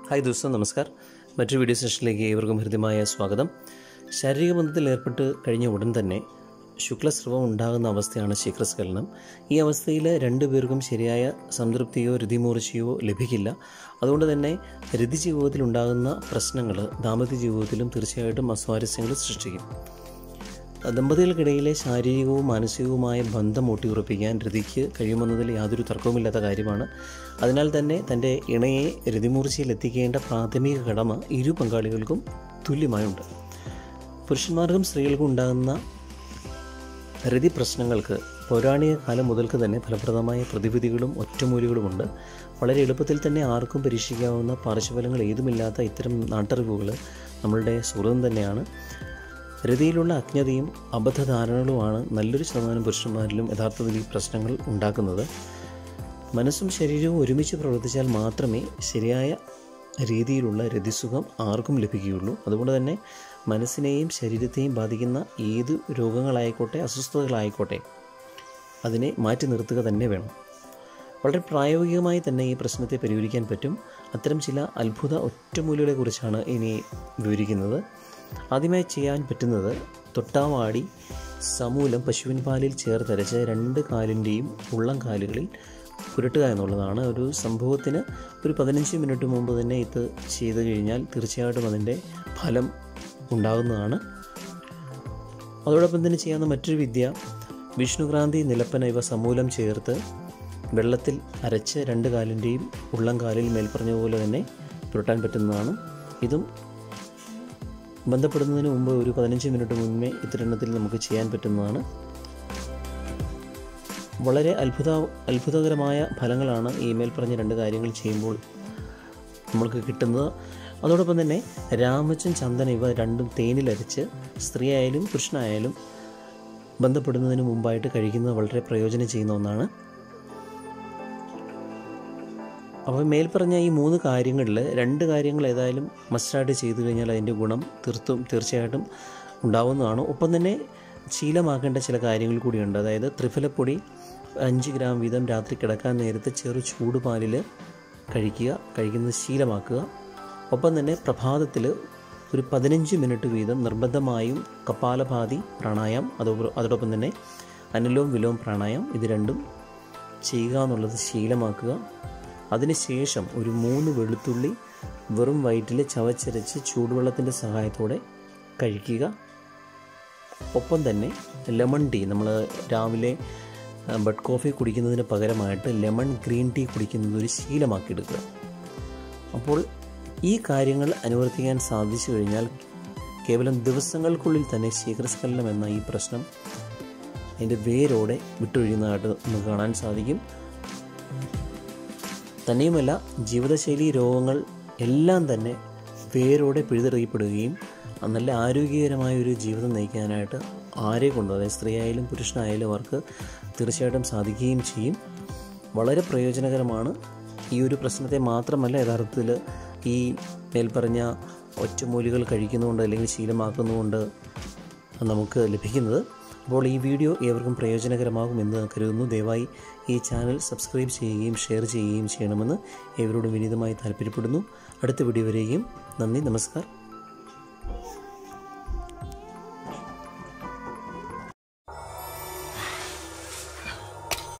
Hi ദോസ്തോ, നമസ്കാർ. മറ്റൊരു video സെഷനിലേക്ക് ഏവർക്കും ഹൃദ്യമായ സ്വാഗതം. ശാരീരിക ബന്ധത്തിൽ ഏർപ്പെട്ട് കഴിഞ്ഞ ഉടൻ തന്നെ ശുക്ലസ്രവം ഉണ്ടാകുന്ന അവസ്ഥയാണ് ശീഘ്രസ്ഖലനം. ഈ അവസ്ഥയിൽ രണ്ടുപേർക്കും ശരിയായ സംതൃപ്തിയോ രതിമൂർച്ചയോ ലഭിക്കില്ല. അതുകൊണ്ട് തന്നെ രതി ജീവിതത്തിൽ ഉണ്ടാകുന്ന പ്രശ്നങ്ങൾ ദാമ്പത്യ ജീവിതത്തിലും തീർച്ചയായിട്ടും അസ്വാരസ്യങ്ങൾ സൃഷ്ടിക്കും. ദമ്പതികൾക്കിടയിലെ ശാരീരികവും മാനസികവുമായ ബന്ധം ഊട്ടിയുറപ്പിക്കാൻ രതിക്ക് കഴിയുമെന്നതിൽ യാതൊരു തർക്കവുമില്ലാത്ത കാര്യമാണ്. അതിനാൽ തന്നെ തൻ്റെ ഇണയെ രതിമൂർച്ചയിൽ എത്തിക്കേണ്ട പ്രാഥമിക കടമ ഇരു പങ്കാളികൾക്കും തുല്യമായുണ്ട്. പുരുഷന്മാർക്കും സ്ത്രീകൾക്കും ഉണ്ടാകുന്ന രതി പ്രശ്നങ്ങൾക്ക് പൗരാണിക കാലം മുതൽക്ക് തന്നെ ഫലപ്രദമായ പ്രതിവിധികളും ഒറ്റമൂലികളുമുണ്ട്. വളരെ എളുപ്പത്തിൽ തന്നെ ആർക്കും പരീക്ഷിക്കാവുന്ന പാർശ്വഫലങ്ങൾ ഏതുമില്ലാത്ത ഇത്തരം നാട്ടറിവുകൾ നമ്മളുടെ സുഹൃതം തന്നെയാണ്. രതിയിലുള്ള അജ്ഞതയും അബദ്ധധാരണകളുമാണ് നല്ലൊരു ശതമാനം പുരുഷന്മാരിലും യഥാർത്ഥത്തിൽ ഈ പ്രശ്നങ്ങൾ ഉണ്ടാക്കുന്നത്. മനസ്സും ശരീരവും ഒരുമിച്ച് പ്രവർത്തിച്ചാൽ മാത്രമേ ശരിയായ രീതിയിലുള്ള രതിസുഖം ആർക്കും ലഭിക്കുകയുള്ളൂ. അതുകൊണ്ട് തന്നെ മനസ്സിനെയും ശരീരത്തെയും ബാധിക്കുന്ന ഏത് രോഗങ്ങളായിക്കോട്ടെ, അസ്വസ്ഥതകളായിക്കോട്ടെ, അതിനെ മാറ്റി നിർത്തുക തന്നെ വേണം. വളരെ പ്രായോഗികമായി തന്നെ ഈ പ്രശ്നത്തെ പരിഹരിക്കാൻ പറ്റും. അത്തരം ചില അത്ഭുത ഒറ്റമൂലികളെക്കുറിച്ചാണ് ഇനി വിവരിക്കുന്നത്. ആദ്യമായി ചെയ്യാൻ പറ്റുന്നത് തൊട്ടാവാടി സമൂലം പശുവിൻ പാലിൽ ചേർത്തരച്ച് 2 കാലിൻ്റെയും ഉള്ളം കാലുകളിൽ പുരട്ടുക എന്നുള്ളതാണ്. ഒരു സംഭവത്തിന് ഒരു 15 മിനിറ്റ് മുമ്പ് തന്നെ ഇത് ചെയ്തു കഴിഞ്ഞാൽ തീർച്ചയായിട്ടും അതിൻ്റെ ഫലം ഉണ്ടാകുന്നതാണ്. അതോടൊപ്പം തന്നെ ചെയ്യാവുന്ന മറ്റൊരു വിദ്യ വിഷ്ണുക്രാന്തി, നിലപ്പന ഇവ സമൂലം ചേർത്ത് വെള്ളത്തിൽ അരച്ച് 2 കാലിൻ്റെയും ഉള്ളം കാലിൽ മേൽപ്പറഞ്ഞ പോലെ തന്നെ പുരട്ടാൻ പറ്റുന്നതാണ്. ഇതും ബന്ധപ്പെടുന്നതിന് മുമ്പ് ഒരു 15 മിനിറ്റ് മുന്നേ ഇത്തരണത്തിൽ നമുക്ക് ചെയ്യാൻ പറ്റുന്നതാണ്. വളരെ അത്ഭുതകരമായ ഫലങ്ങളാണ് ഈ മേൽപ്പറഞ്ഞ 2 കാര്യങ്ങൾ ചെയ്യുമ്പോൾ നമ്മൾക്ക് കിട്ടുന്നത്. അതോടൊപ്പം തന്നെ രാമച്ചൻ, ചന്ദന ഇവ രണ്ടും തേനിലരച്ച് സ്ത്രീ ആയാലും പുരുഷനായാലും ബന്ധപ്പെടുന്നതിന് മുമ്പായിട്ട് കഴിക്കുന്നത് വളരെ പ്രയോജനം ചെയ്യുന്ന ഒന്നാണ്. അപ്പോൾ മേൽപ്പറഞ്ഞ ഈ 3 കാര്യങ്ങളിൽ 2 കാര്യങ്ങൾ ഏതായാലും മസ്റ്റായിട്ട് ചെയ്തു കഴിഞ്ഞാൽ അതിൻ്റെ ഗുണം തീർച്ചയായിട്ടും ഉണ്ടാവുന്നതാണ്. ഒപ്പം തന്നെ ശീലമാക്കേണ്ട ചില കാര്യങ്ങൾ കൂടിയുണ്ട്. അതായത് ത്രിഫലപ്പൊടി 5 ഗ്രാം വീതം രാത്രി കിടക്കാൻ നേരത്തെ ചെറു ചൂടുപാലിൽ കഴിക്കുന്നത് ശീലമാക്കുക. ഒപ്പം തന്നെ പ്രഭാതത്തിൽ ഒരു 15 മിനിറ്റ് വീതം നിർബന്ധമായും കപാലഭാതി പ്രാണായാമം, അതോടൊപ്പം തന്നെ അനുലോം വിലോം പ്രാണായാമം, ഇത് രണ്ടും ചെയ്യുക എന്നുള്ളത് ശീലമാക്കുക. അതിനുശേഷം ഒരു 3 വെളുത്തുള്ളി വെറും വയറ്റിൽ ചവച്ചരച്ച് ചൂടുവെള്ളത്തിൻ്റെ സഹായത്തോടെ കഴിക്കുക. ഒപ്പം തന്നെ ലെമൺ ടീ, നമ്മൾ രാവിലെ ബഡ് കോഫി കുടിക്കുന്നതിന് പകരമായിട്ട് ലെമൺ ഗ്രീൻ ടീ കുടിക്കുന്നത് ഒരു ശീലമാക്കിയെടുക്കുക. അപ്പോൾ ഈ കാര്യങ്ങൾ അനുവർത്തിക്കാൻ സാധിച്ചു കഴിഞ്ഞാൽ കേവലം ദിവസങ്ങൾക്കുള്ളിൽ തന്നെ ശീഘ്രസ്ഖലനം എന്ന ഈ പ്രശ്നം അതിൻ്റെ വേരോടെ വിട്ടൊഴിയുന്നതായിട്ട് നമുക്ക് കാണാൻ സാധിക്കും. തന്നെയുമല്ല, ജീവിതശൈലി രോഗങ്ങൾ എല്ലാം തന്നെ വേരോടെ പിഴുതെറിയപ്പെടുകയും നല്ല ആരോഗ്യകരമായൊരു ജീവിതം നയിക്കാനായിട്ട് ആരെ കൊണ്ടും, അതായത് സ്ത്രീ ആയാലും പുരുഷനായാലും അവർക്ക് തീർച്ചയായിട്ടും സാധിക്കുകയും ചെയ്യും. വളരെ പ്രയോജനകരമാണ്. ഈ ഒരു പ്രശ്നത്തെ മാത്രമല്ല യഥാർത്ഥത്തിൽ ഈ മേൽപ്പറഞ്ഞ ഒറ്റമൂലികൾ കഴിക്കുന്നതുകൊണ്ട് അല്ലെങ്കിൽ ശീലമാക്കുന്നതുകൊണ്ട് നമുക്ക് ലഭിക്കുന്നത്. അപ്പോൾ ഈ വീഡിയോ ഏവർക്കും പ്രയോജനകരമാകുമെന്ന് കരുതുന്നു. ദയവായി ഈ ചാനൽ സബ്സ്ക്രൈബ് ചെയ്യുകയും ഷെയർ ചെയ്യുകയും ചെയ്യണമെന്ന് ഏവരോടും വിനീതമായി താല്പര്യപ്പെടുന്നു. അടുത്ത വീഡിയോ വരെയും നന്ദി, നമസ്കാരം.